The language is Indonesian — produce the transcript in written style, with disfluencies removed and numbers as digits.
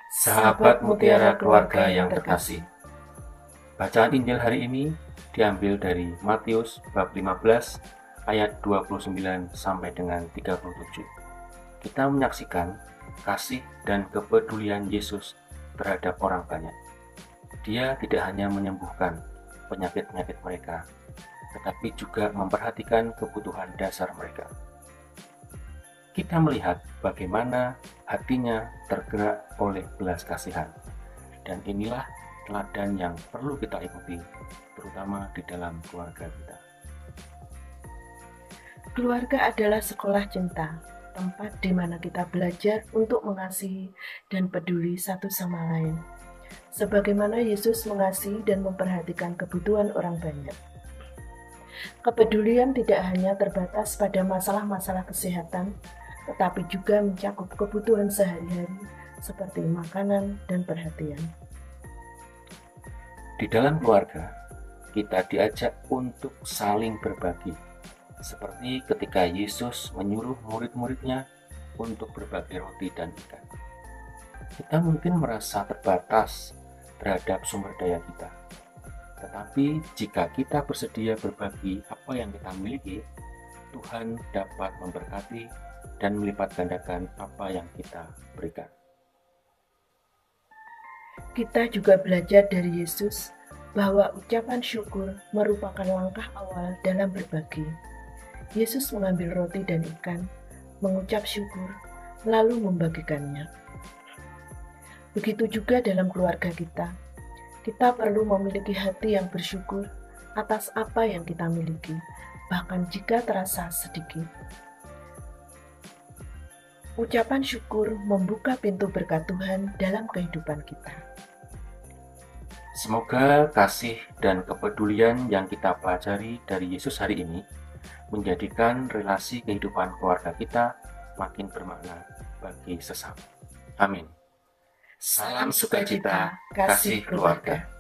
Sahabat Mutiara Keluarga yang terkasih, bacaan Injil hari ini diambil dari Matius bab 15 ayat 29 sampai dengan 37. Kita menyaksikan kasih dan kepedulian Yesus terhadap orang banyak. Dia tidak hanya menyembuhkan penyakit-penyakit mereka, tetapi juga memperhatikan kebutuhan dasar mereka. Kita melihat bagaimana hatinya tergerak oleh belas kasihan. Dan inilah teladan yang perlu kita ikuti, terutama di dalam keluarga kita. Keluarga adalah sekolah cinta, tempat di mana kita belajar untuk mengasihi dan peduli satu sama lain. Sebagaimana Yesus mengasihi dan memperhatikan kebutuhan orang banyak. Kepedulian tidak hanya terbatas pada masalah-masalah kesehatan, tetapi juga mencakup kebutuhan sehari-hari seperti makanan dan perhatian. Di dalam keluarga, kita diajak untuk saling berbagi, seperti ketika Yesus menyuruh murid-muridnya untuk berbagi roti dan ikan. Kita mungkin merasa terbatas terhadap sumber daya kita, tetapi jika kita bersedia berbagi apa yang kita miliki, Tuhan dapat memberkati dan melipat gandakan apa yang kita berikan. Kita juga belajar dari Yesus bahwa ucapan syukur merupakan langkah awal dalam berbagi. Yesus mengambil roti dan ikan, mengucap syukur, lalu membagikannya. Begitu juga dalam keluarga kita. Kita perlu memiliki hati yang bersyukur atas apa yang kita miliki, bahkan jika terasa sedikit. Ucapan syukur membuka pintu berkat Tuhan dalam kehidupan kita. Semoga kasih dan kepedulian yang kita pelajari dari Yesus hari ini menjadikan relasi kehidupan keluarga kita makin bermakna bagi sesama. Amin. Salam sukacita, kasih keluarga.